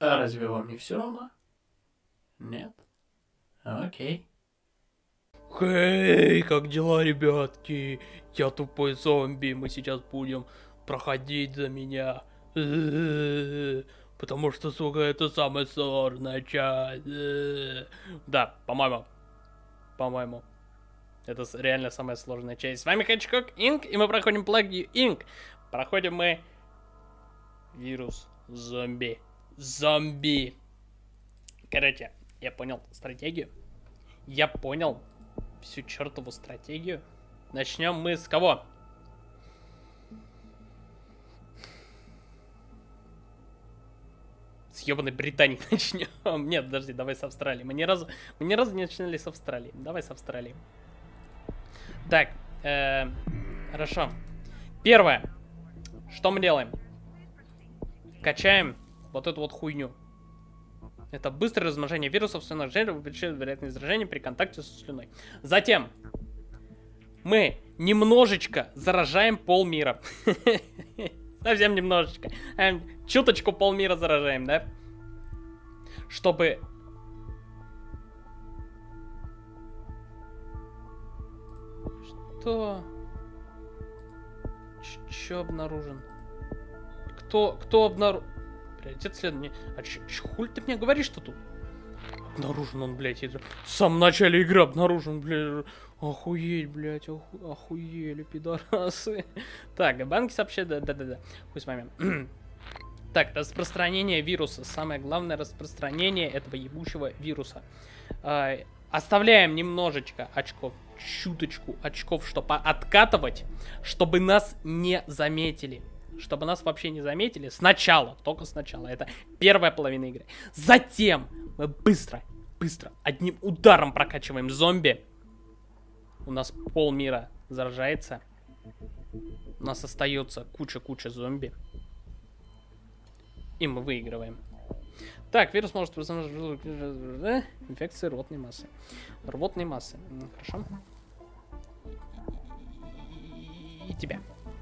А разве вам не все равно? Нет? Окей. Хей, как дела, ребятки? Я тупой зомби, мы сейчас будем проходить за меня. Потому что, сука, это самая сложная часть. Да, по-моему, это реально самая сложная часть. С вами Хэтчкок Инк, и мы проходим плагию Инк. Проходим мы вирус зомби. Короче, я понял стратегию. Я понял всю чертову стратегию. Начнем мы с кого? С ебаной Британии начнем. Нет, подожди, давай с Австралии. Мы ни разу не начинали с Австралии. Давай с Австралии. Так, хорошо. Первое. Что мы делаем? Качаем вот эту вот хуйню. Это быстрое размножение вирусов в слюнах жертв, увеличивает вероятность заражения при контакте со слюной. Затем мы немножечко заражаем полмира. Совсем немножечко. Чуточку полмира заражаем, да? Чтобы... Что? Чё обнаружен? Кто обнаружен? Приоритет следования. А хуй ты мне говоришь-то тут? Обнаружен он, блядь. В самом начале игры обнаружен, блядь. Охуеть, блядь. Охуели, пидорасы. Так, банки сообщают. Да. Хуй с вами. Так, распространение вируса. Самое главное распространение этого ебучего вируса. Оставляем немножечко очков. Чуточку очков, чтобы откатывать. Чтобы нас не заметили. Чтобы нас вообще не заметили. Сначала, только сначала. Это первая половина игры. Затем мы быстро, одним ударом прокачиваем зомби. У нас полмира заражается. У нас остается куча зомби. И мы выигрываем. Так, вирус может размножить инфекции рвотной массы. Рвотной массы. Хорошо. И тебя.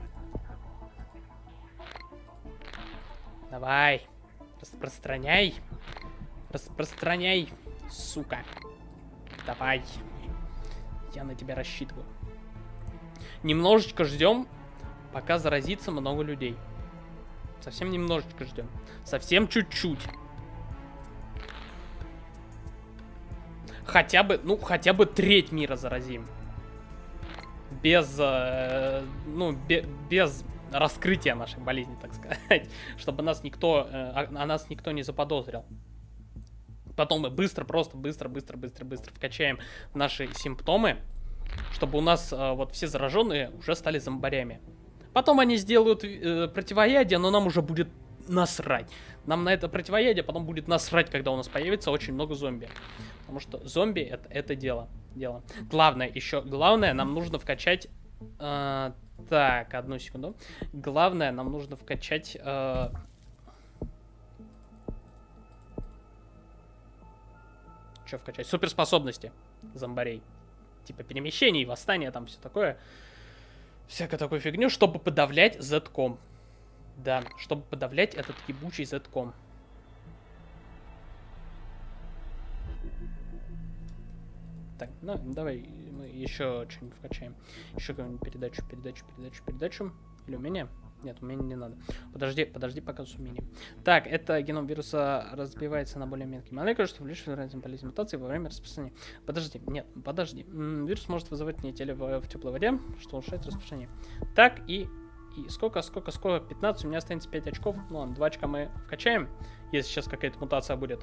Давай. Распространяй. Распространяй, сука. Давай. Я на тебя рассчитываю. Немножечко ждем, пока заразится много людей. Совсем немножечко ждем. Совсем чуть-чуть. Хотя бы треть мира заразим. Без раскрытия нашей болезни, так сказать. Чтобы нас никто не заподозрил. Потом мы быстро вкачаем наши симптомы, чтобы у нас вот все зараженные уже стали зомбарями. Потом они сделают противоядие, но нам уже будет насрать. Нам на это противоядие потом будет насрать, когда у нас появится очень много зомби. Потому что зомби это дело. Главное, нам нужно вкачать... так, одну секунду. Главное, нам нужно вкачать... Что вкачать? Суперспособности зомбарей. Типа перемещений, восстания, там все такое. Всякую такую фигню, чтобы подавлять Z-ком. Да, чтобы подавлять этот ебучий Z-ком. Так, ну давай мы еще что-нибудь вкачаем. Еще какую-нибудь передачу. Или умение? Нет, умение не надо. Подожди, пока с умением. Так, это геном вируса разбивается на более мелкие молекулы, что увеличивает вероятность болезни мутации во время распространения. Подожди. Вирус может вызывать неделю в теплой воде, что улучшает распространение. Так, и сколько? 15, у меня останется 5 очков. Ну ладно, 2 очка мы вкачаем, если сейчас какая-то мутация будет.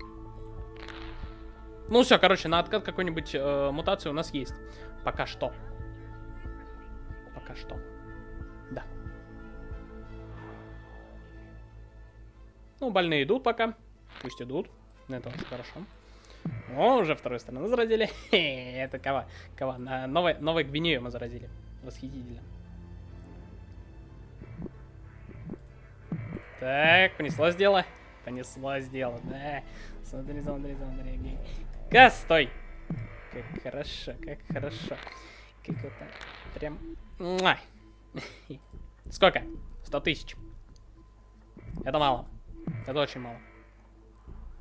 Ну все, короче, на откат какой-нибудь мутации у нас есть. Пока что. Да. Ну, больные идут пока. Пусть идут. Это очень хорошо. О, уже второй стороны заразили. Это кого? Новой Гвинею мы заразили. Восхитительно. Так, понеслось дело, да. Смотри. Стой. Как хорошо. Как вот так. Прям... Сколько? 100 тысяч. Это мало. Это очень мало.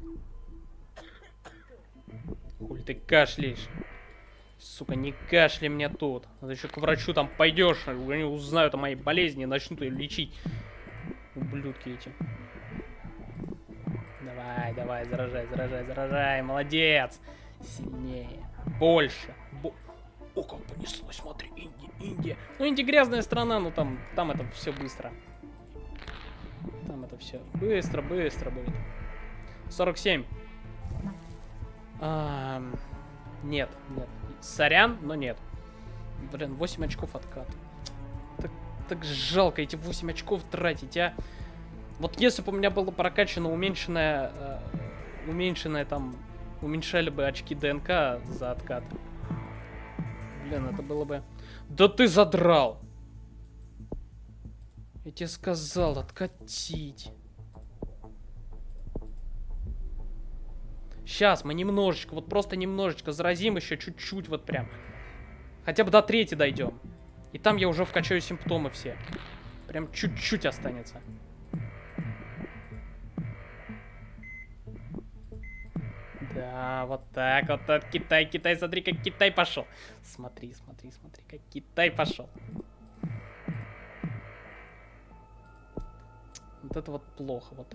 Хуй ты кашляешь? Сука, не кашляй мне тут. Надо еще к врачу там пойдешь, они узнают о моей болезни и начнут ее лечить. Ублюдки эти. Давай, давай, заражай, заражай, заражай. Молодец. Сильнее. Больше. О, как понеслось, смотри, Индия, Индия. Ну, Индия грязная страна, но там это все быстро. Там это все быстро будет. 47. Нет. Сорян, но нет. Блин, 8 очков откат. Так жалко эти 8 очков тратить, а. Вот если бы у меня было прокачано уменьшенное там, уменьшали бы очки ДНК за откат. Блин, это было бы... Да ты задрал! Я тебе сказал, откатить. Сейчас мы немножечко, вот просто немножечко заразим еще чуть-чуть, вот прям. Хотя бы до 3 дойдем. И там я уже вкачаю симптомы все. Прям чуть-чуть останется. Да, вот так, Китай, смотри, как Китай пошел. Смотри, как Китай пошел. Вот это вот плохо, вот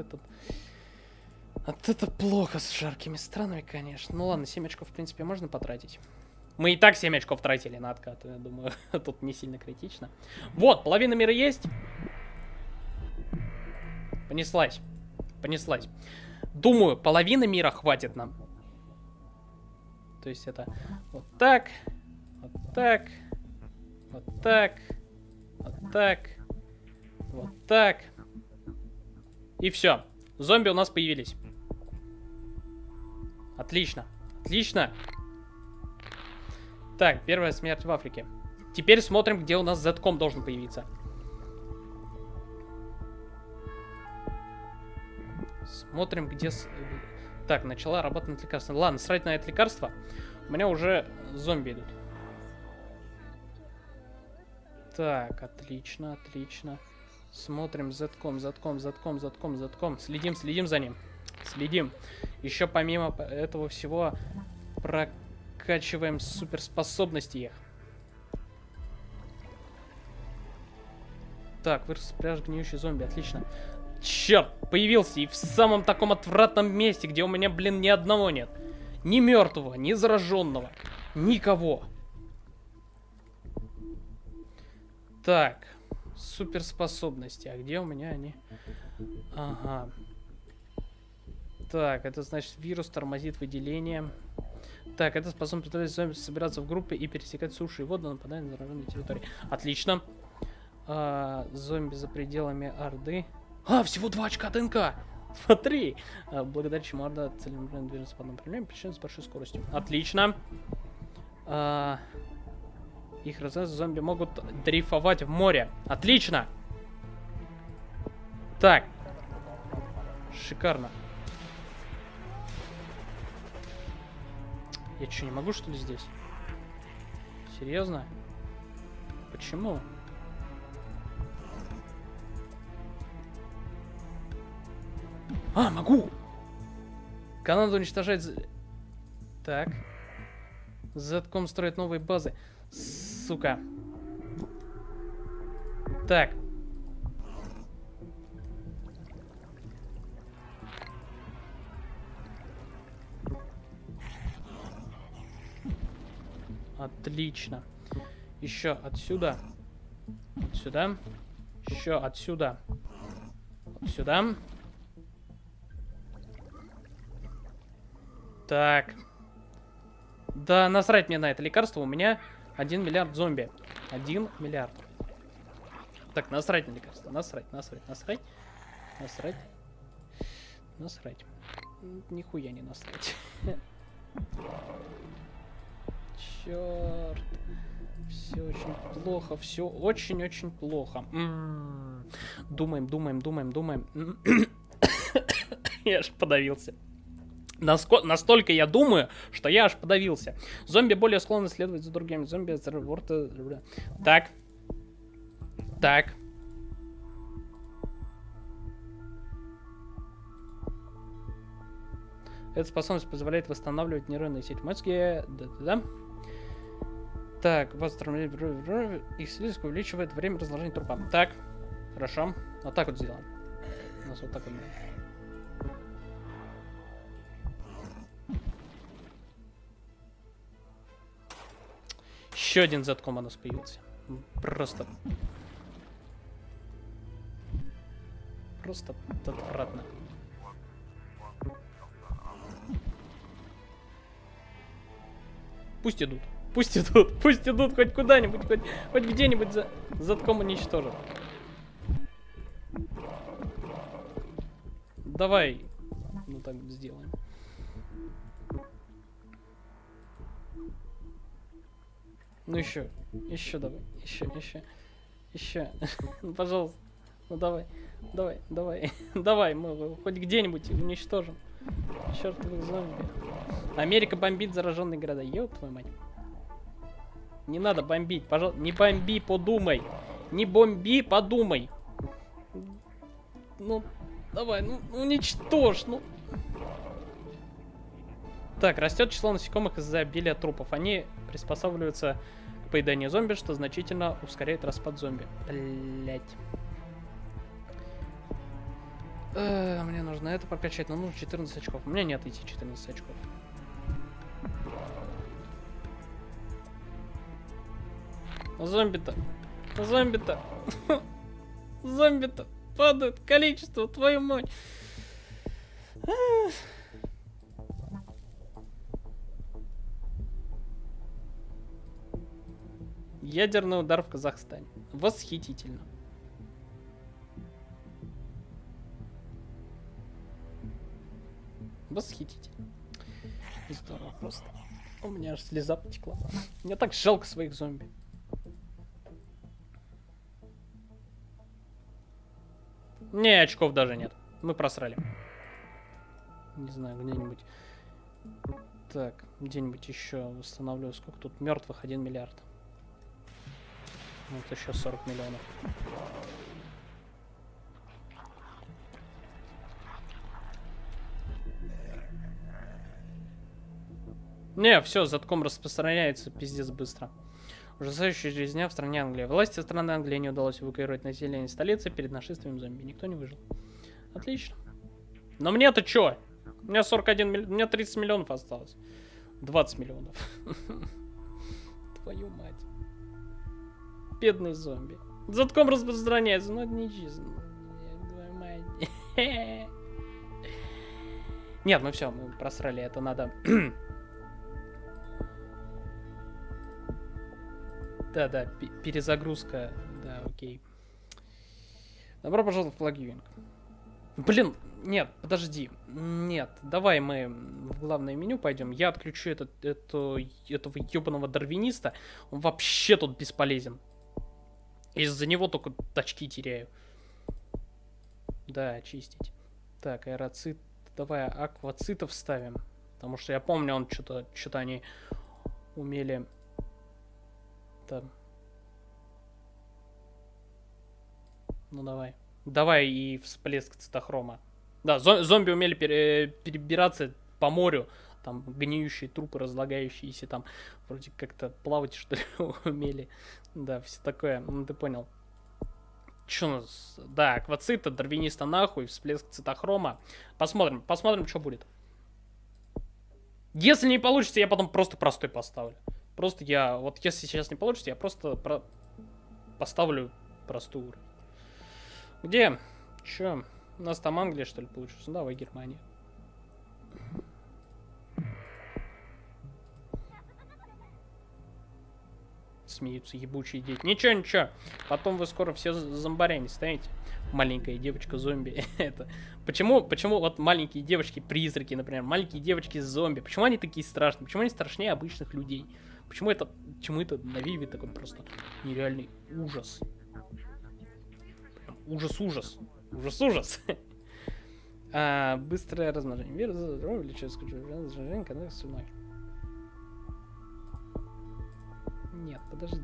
это плохо с жаркими странами, конечно. Ну ладно, 7 очков, в принципе, можно потратить. Мы и так 7 очков тратили на откат, я думаю, тут не сильно критично. Вот, половина мира есть. Понеслась. Думаю, половины мира хватит нам. То есть это вот так, вот так, вот так, вот так, вот так. И все. Зомби у нас появились. Отлично. Так, первая смерть в Африке. Теперь смотрим, где у нас Z-ком должен появиться. Смотрим, где... Так, начала работать над лекарством. Ладно, срать на это лекарство. У меня уже зомби идут. Так, отлично. Смотрим Z-ком. Следим за ним. Еще помимо этого всего прокачиваем суперспособности их. Так, вырос пляж гниющий зомби, отлично. Черт, появился и в самом таком отвратном месте, где у меня, блин, ни одного нет. Ни мертвого, ни зараженного. Никого. Так, суперспособности. А где у меня они? Ага. Так, это значит вирус тормозит выделение. Так, это способно позволить зомби собираться в группы и пересекать сушу и воду, нападая на зараженные территории. Отлично. Зомби за пределами Орды. Всего 2 очка ДНК. Смотри. Благодаря чему Орда целенаправленно движется по одному направлению, причем с большой скоростью. Отлично. Их разнообразные зомби могут дрейфовать в море. Отлично. Так. Шикарно. Я что, не могу, что ли, здесь? Серьезно? Почему? Могу! Канада уничтожает... Так. Z-ком строит новые базы. Сука. Так. Отлично. Еще отсюда. Отсюда. Еще отсюда. Отсюда. Так. Да, насрать мне на это лекарство. У меня 1 миллиард зомби. 1 миллиард. Так, насрать на лекарство. Насрать. Нихуя не насрать. Черт. Все очень плохо. Все очень-очень плохо. Думаем. Я аж подавился. Настолько я думаю, что я аж подавился. Зомби более склонны следовать за другими. Зомби... Так. Так. Эта способность позволяет восстанавливать нейронные сети в мозге. Да-да-да. Так, вас исследование увеличивает время разложения трупа. Так, хорошо. Вот так вот сделаем. У нас вот так вот. Еще один затком у нас появился. Просто отвратно. Пусть идут. Пусть идут хоть куда-нибудь, хоть где-нибудь затком уничтожат. Давай, ну так сделаем. Ну еще давай, еще. Ну, пожалуйста, ну давай, мы хоть где-нибудь уничтожим. Чертовых зомби. Америка бомбит зараженные города. Ёб твою мать. Не надо бомбить, пожалуйста. Не бомби, подумай. Не бомби, подумай. Ну, давай, ну уничтожь, ну. Так, растет число насекомых из-за обилия трупов. Они приспосабливаются к поеданию зомби, что значительно ускоряет распад зомби. Блять. Мне нужно это прокачать, но нужно 14 очков. У меня нет эти 14 очков. Зомби-то падает количество, твою мать. Ядерный удар в Казахстане. Восхитительно. Восхитительно. Здорово просто. У меня аж слеза потекла. Мне так жалко своих зомби. Не, очков даже нет. Мы просрали. Не знаю, где-нибудь. Так, где-нибудь еще восстановлю. Сколько тут мертвых? 1 миллиард. Вот еще 40 миллионов. Не, все, затком распространяется пиздец быстро. Ужасающая резня в стране Англии. Власти страны Англии не удалось эвакуировать население столицы перед нашествием зомби. Никто не выжил. Отлично. Но мне-то чё? У меня 41 миллион, у меня 30 миллионов осталось. 20 миллионов. Твою мать. Бедный зомби. Затком распространяется, но это не честно. Твою мать. Нет, ну все, мы просрали, это надо... Да, перезагрузка. Да, окей. Добро пожаловать в плагиюнг. Блин, нет, подожди. Нет, давай мы в главное меню пойдем. Я отключу этого ебаного дарвиниста. Он вообще тут бесполезен. Из-за него только очки теряю. Да, очистить. Так, аэроцит. Давай аквацитов ставим. Потому что я помню, он что-то они умели... Ну давай. Давай и всплеск цитохрома. Да, зомби умели перебираться по морю. Там гниющие трупы, разлагающиеся там. Вроде как-то плавать, что ли, умели. Да, все такое. Ну ты понял. Че у нас? Да, аквацита, дарвиниста нахуй, всплеск цитохрома. Посмотрим, что будет. Если не получится, я потом просто простой поставлю. Просто вот если сейчас не получится, я просто поставлю простой уровень. Где? Чё? У нас там Англия, что ли, получится? Ну, давай, Германия. Смеются ебучие дети. Ничего. Потом вы скоро все зомбарями станете. Маленькая девочка-зомби. Это. Почему вот маленькие девочки-призраки, например, маленькие девочки-зомби, почему они такие страшные? Почему они страшнее обычных людей? Почему это навеивает такой просто нереальный ужас? Прям ужас. Быстрое размножение. Вирус увеличивает размножение, когда слюной. Нет, подожди.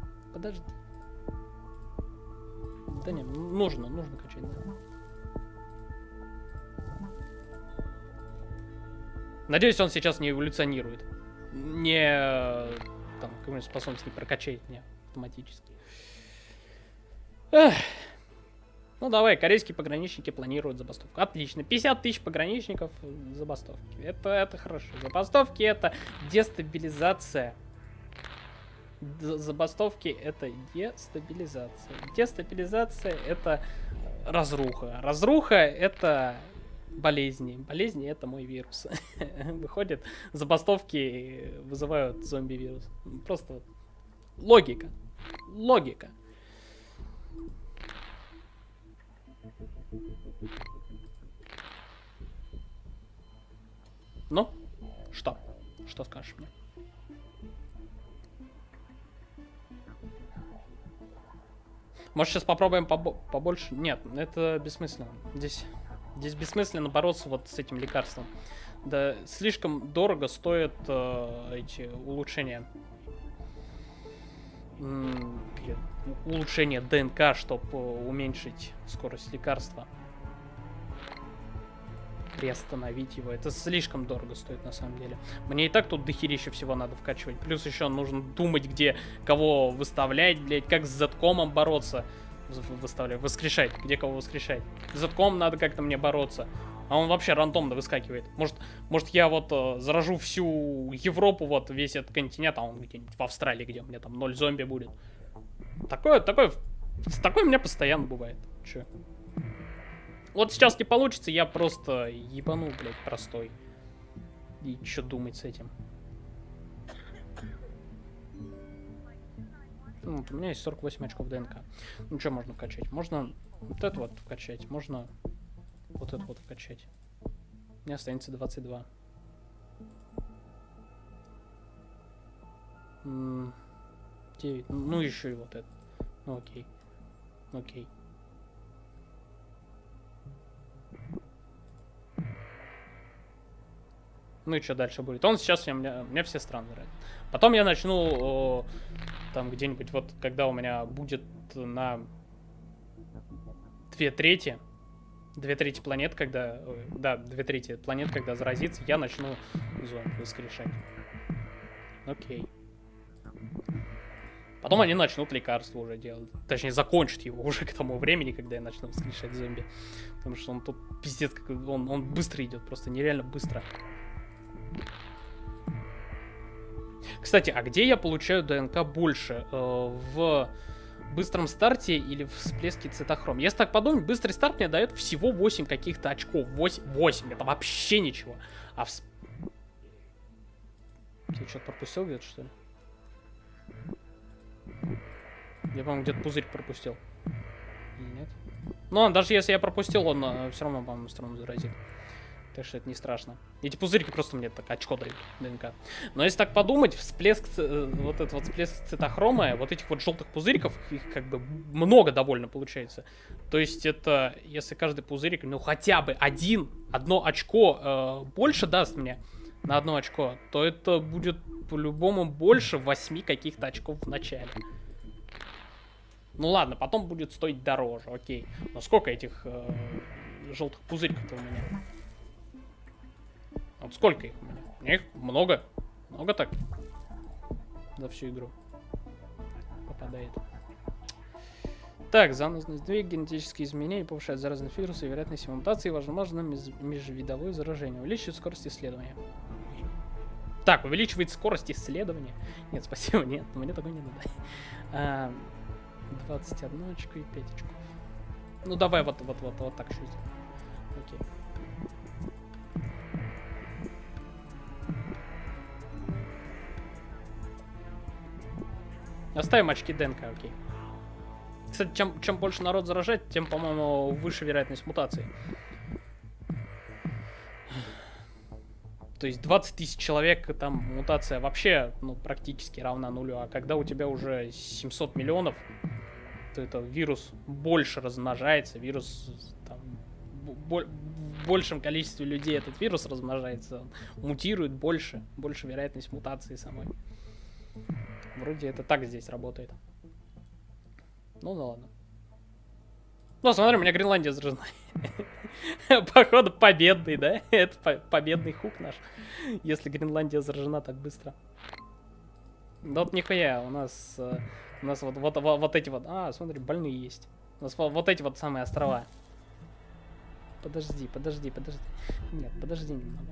Да не, нужно качать, да. Надеюсь, он сейчас не эволюционирует. Не... Там, какую-нибудь способность не прокачает мне автоматически. Эх. Ну давай, корейские пограничники планируют забастовку. Отлично. 50 тысяч пограничников забастовки. Это хорошо. Забастовки это дестабилизация. Забастовки это дестабилизация. Дестабилизация это разруха. Разруха это болезни. Болезни это мой вирус. Выходит, забастовки вызывают зомби-вирус. Просто вот логика. Логика. Ну, что? Что скажешь мне? Может, сейчас попробуем побольше? Нет, это бессмысленно. Здесь бессмысленно бороться вот с этим лекарством. Да, слишком дорого стоят эти улучшения. Улучшение ДНК, чтобы уменьшить скорость лекарства. Приостановить его. Это слишком дорого стоит на самом деле. Мне и так тут дохерища всего надо вкачивать. Плюс еще нужно думать, где кого выставлять, блядь, как с Z-комом бороться. Выставлять, воскрешать. Где кого воскрешать. С Z-комом надо как-то мне бороться. А он вообще рандомно выскакивает. Может я вот заражу всю Европу, вот весь этот континент, а он где-нибудь в Австралии, где у меня там 0 зомби будет. Такое у меня постоянно бывает. Че? Вот сейчас не получится, я просто ебану, блядь, простой. И что думать с этим? Ну, вот у меня есть 48 очков ДНК. Ну, что можно вкачать? Можно вот это вот вкачать, можно вот это вот вкачать. У меня останется 22. 9. Ну, еще и вот это. Ну, окей. Окей. Ну и что дальше будет? Он сейчас мне все страны нравится. Потом я начну там где-нибудь, вот когда у меня будет на 2/3 планет, когда... Да, 2/3 планет, когда заразится, я начну зомби воскрешать. Окей. Потом они начнут лекарство уже делать. Точнее, закончат его уже к тому времени, когда я начну воскрешать зомби. Потому что он тут пиздец, как он быстро идет, просто нереально быстро. Кстати, а где я получаю ДНК больше? В быстром старте или в всплеске цитохром? Если так подумать, быстрый старт мне дает всего 8 каких-то очков. 8, это вообще ничего. А в... Ты что-то пропустил где-то, что ли? Я, по-моему, где-то пузырь пропустил. Или нет? Ну, даже если я пропустил, он все равно, по-моему, все равно заразит. Так что это не страшно. Эти пузырьки просто мне так очко дают, ДНК. Но если так подумать, всплеск, вот этот вот всплеск цитохрома, вот этих вот желтых пузыриков, их как бы много довольно получается. То есть это, если каждый пузырик, ну хотя бы одно очко больше даст мне на одно очко, то это будет по-любому больше 8 каких-то очков в начале. Ну ладно, потом будет стоить дороже, окей. Но сколько этих желтых пузырьков-то у меня? Вот сколько их у меня? У меня их много. Много так. За всю игру. Попадает. Так, занозный сдвиг, генетические изменения повышают заразность вируса и вероятность его мутации, возможно, межвидовое заражение. Увеличивает скорость исследования. Так, увеличивает скорость исследования. Нет, спасибо, нет, мне такой не надо. 21 очко и 5 очков. Ну давай вот так чуть. Окей. Оставим очки ДНК, окей. Кстати, чем больше народ заражает, тем, по-моему, выше вероятность мутации. То есть 20 тысяч человек, там мутация вообще, ну, практически равна нулю. А когда у тебя уже 700 миллионов, то это вирус больше размножается, вирус там, в большем количестве людей этот вирус размножается, он мутирует больше вероятность мутации самой. Вроде это так здесь работает. Ну да ладно. Ну, смотри, у меня Гренландия заражена. Походу, победный, да? Это победный хук наш. Если Гренландия заражена так быстро. Да вот нихуя, у нас вот эти вот... А, смотри, больные есть. У нас вот эти вот самые острова. Подожди. Нет, подожди немного.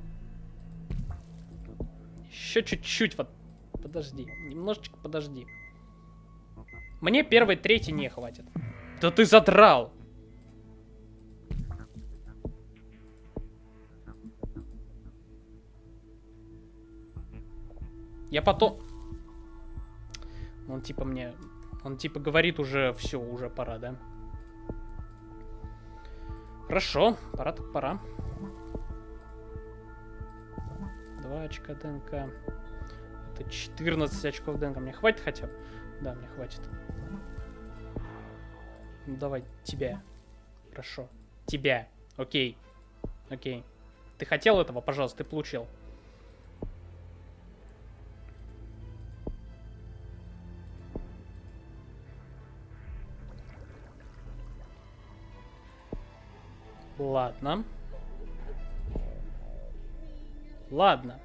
Еще чуть-чуть вот. Подожди, немножечко подожди. Мне первой трети не хватит. Да ты задрал! Я потом... Он типа говорит уже все, уже пора, да? Хорошо, пора так пора. 2 очка ДНК. Это 14 очков ДНК. Мне хватит хотя бы? Да, мне хватит. Ну, давай, тебя. Хорошо. Тебя. Окей. Окей. Ты хотел этого? Пожалуйста, ты получил. Ладно. Ладно.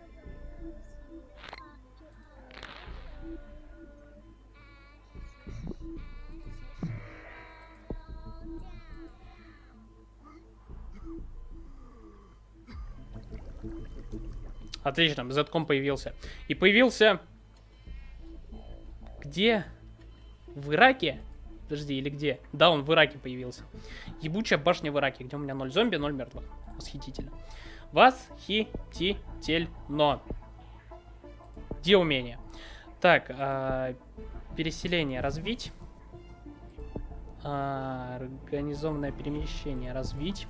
Отлично, Z-ком появился. И появился... Где? В Ираке? Подожди, или где? Да, он в Ираке появился. Ебучая башня в Ираке, где у меня 0 зомби, 0 мертвых. Восхитительно. Восхитительно. Где умение? Так, переселение развить. Организованное перемещение развить.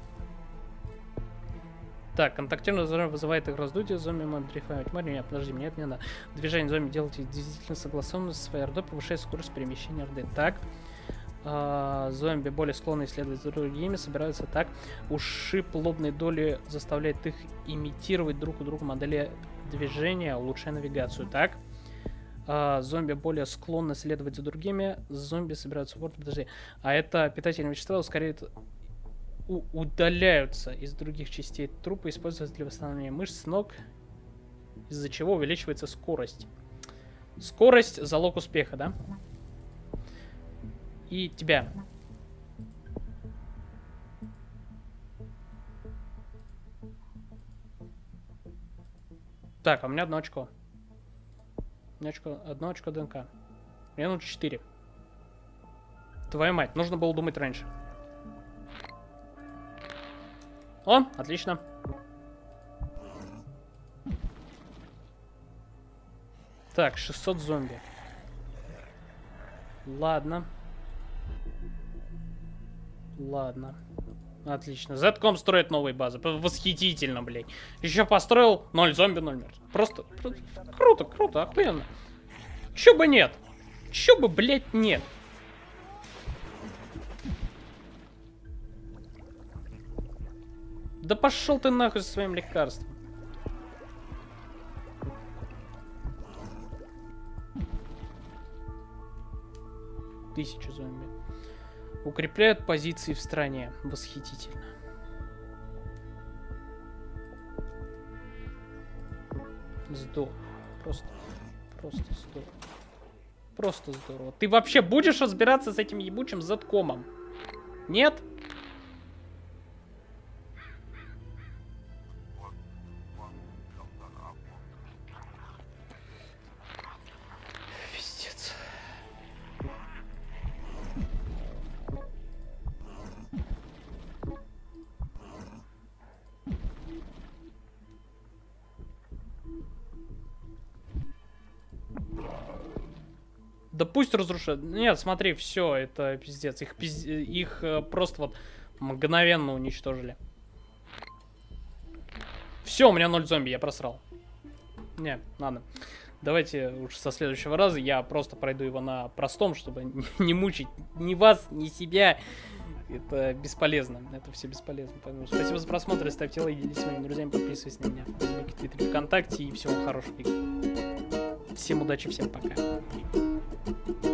Так, контактированное зомби вызывает их раздутие, зомби может дрейфовать море. Нет, подожди, мне это не надо. Движение зомби делайте действительно согласованно со своей ордой, повышает скорость перемещения орды. Так. Зомби более склонны исследовать за другими, собираются так. Ушиб лобной доли заставляет их имитировать друг у друга модели движения, улучшая навигацию. Так. Зомби более склонны следовать за другими. Зомби собираются в орду. Подожди. А это питательные вещества ускоряют... удаляются из других частей трупа, используются для восстановления мышц, ног, из-за чего увеличивается скорость. Скорость — залог успеха, да? И тебя. Так, а у меня 1 очко. 1 очко ДНК. Мне нужно 4. Твою мать, нужно было думать раньше. О, отлично. Так, 600 зомби. Ладно. Ладно. Отлично. Z-ком строит новые базы. Восхитительно, блядь. Еще построил 0 зомби, 0 мертв. Просто круто, круто, охуенно. Чё бы нет? Чё бы, блядь, нет? Да пошел ты нахуй со своим лекарством. Тысяча зомби. Укрепляют позиции в стране. Восхитительно. Здорово. Просто здорово. Просто здорово. Ты вообще будешь разбираться с этим ебучим Z-комом? Нет? Да пусть разрушат. Нет, смотри, все, это пиздец. Их просто вот мгновенно уничтожили. Все, у меня 0 зомби, я просрал. Не, ладно. Давайте уж со следующего раза я просто пройду его на простом, чтобы не мучить ни вас, ни себя. Это бесполезно. Это все бесполезно. Поэтому спасибо за просмотр. Ставьте лайки, делитесь с своими друзьями, подписывайтесь на меня в Фейсбуке, Твиттере, ВКонтакте. И всего хорошего. Всем удачи, всем пока.